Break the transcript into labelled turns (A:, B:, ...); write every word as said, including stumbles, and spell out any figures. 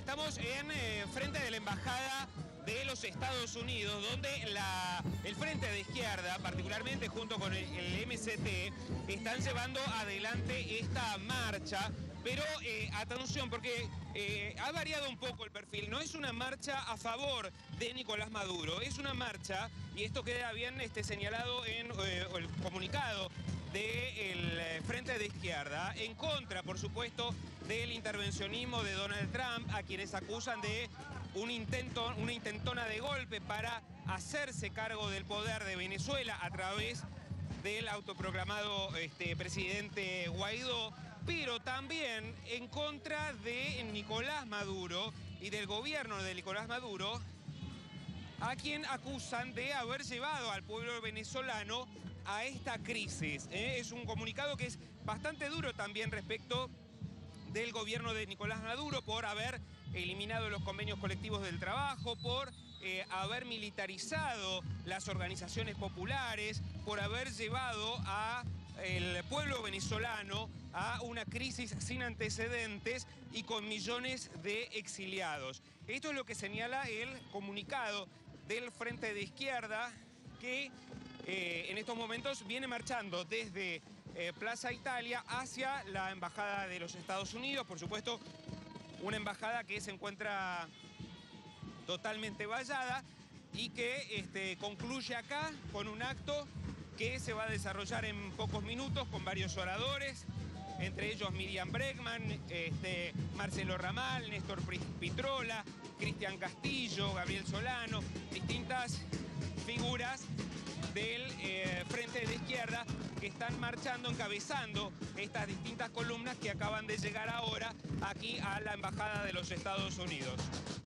A: estamos en eh, frente de la Embajada de los Estados Unidos, donde la, el Frente de Izquierda, particularmente junto con el, el M S T, están llevando adelante esta marcha. Pero eh, atención, porque eh, ha variado un poco el perfil. No es una marcha a favor de Nicolás Maduro, es una marcha, y esto queda bien este, señalado en eh, el comunicado del Frente de Izquierda, en contra, por supuesto, del intervencionismo de Donald Trump, a quienes acusan de un intento, una intentona de golpe para hacerse cargo del poder de Venezuela a través del autoproclamado este, presidente Guaidó, pero también en contra de Nicolás Maduro y del gobierno de Nicolás Maduro, a quien acusan de haber llevado al pueblo venezolano a esta crisis. ¿eh? Es un comunicado que es bastante duro también respecto del gobierno de Nicolás Maduro por haber eliminado los convenios colectivos del trabajo, por eh, haber militarizado las organizaciones populares, por haber llevado a el pueblo venezolano a una crisis sin antecedentes y con millones de exiliados. Esto es lo que señala el comunicado del Frente de Izquierda, que eh, en estos momentos viene marchando desde eh, Plaza Italia hacia la Embajada de los Estados Unidos. Por supuesto, una embajada que se encuentra totalmente vallada y que este, concluye acá con un acto que se va a desarrollar en pocos minutos con varios oradores, entre ellos Miriam Bregman, este, Marcelo Ramal, Néstor Pitrola, Cristian Castillo, Gabriel Solano, distintas figuras del eh, Frente de Izquierda que están marchando, encabezando estas distintas columnas que acaban de llegar ahora aquí a la Embajada de los Estados Unidos.